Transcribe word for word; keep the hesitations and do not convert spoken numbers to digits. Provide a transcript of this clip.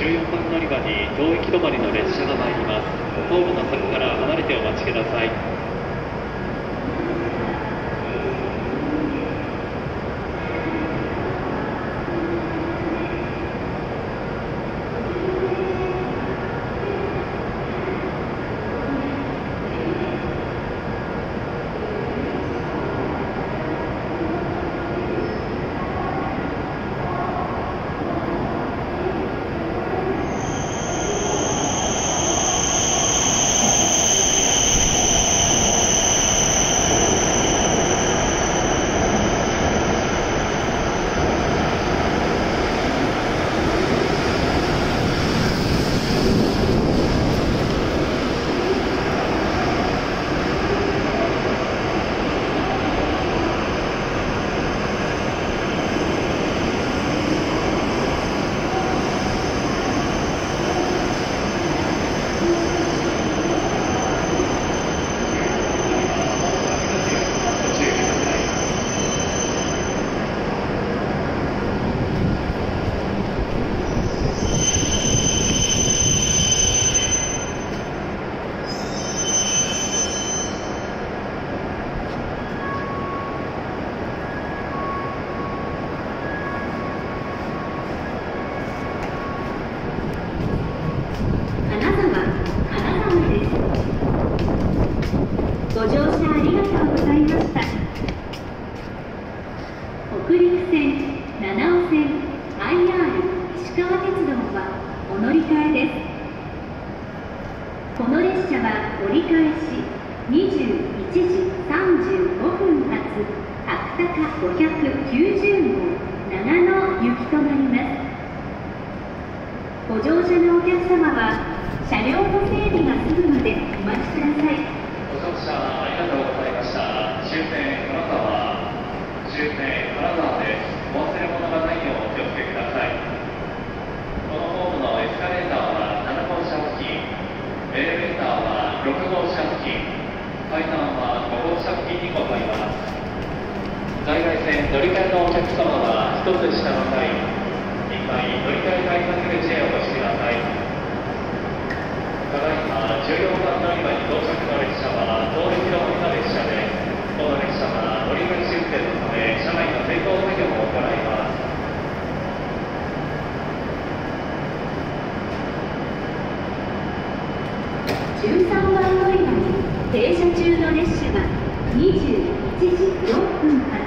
じゅうよんばん乗り場に当駅止まりの列車が参ります。ホームの柵から離れてお待ちください。 ご乗車ありがとうございました。北陸線、七尾線、アイアール 石川鉄道はお乗り換えです。この列車は折り返しにじゅういちじさんじゅうごふん発白鷹ごひゃくきゅうじゅうごう長野行きとなります。ご乗車のお客様は車両の整備が済むまでお待ちください。 ご乗車ありがとうございました。終点金沢、終点金沢です。お忘れ物がないようお気をつけください。このホームのエスカレーターはなな号車付近、エレベーターはろく号車付近、階段はご号車付近にございます。在来線乗り換えのお客様はひとつ下の階、いっかい乗り換え改札口へお越しください。ただいまじゅうよんばん乗り場に到着の列車は当駅止まりの列車で、この列車は折り返し運転のため車内の点灯作業を行います。 じゅうさんばん乗り場に停車中の列車はにじゅういちじよんぷん発